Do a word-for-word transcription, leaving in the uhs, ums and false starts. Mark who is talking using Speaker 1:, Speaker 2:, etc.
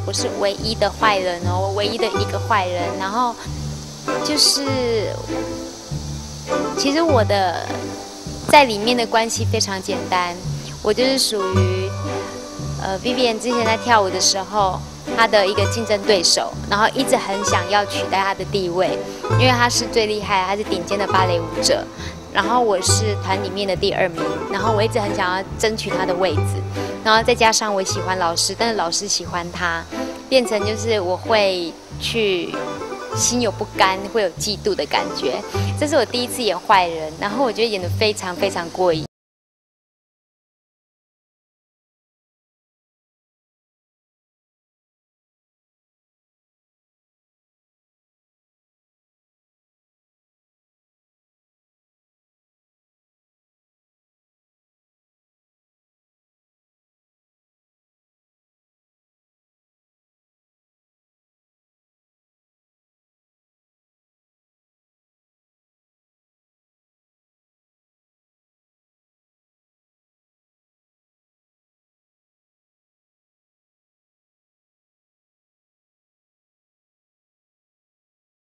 Speaker 1: 不是唯一的坏人哦，我唯一的一个坏人。然后就是，其实我的在里面的关系非常简单，我就是属于呃 Vivian 之前在跳舞的时候，她的一个竞争对手，然后一直很想要取代她的地位，因为她是最厉害，她是顶尖的芭蕾舞者。然后我是团里面的第二名，然后我一直很想要争取他的位置，然后再加上我喜欢老师，但是老师喜欢他，变成就是我会去心有不甘，会有嫉妒的感觉。这是我第一次演坏人，然后我觉得演得非常非常过瘾。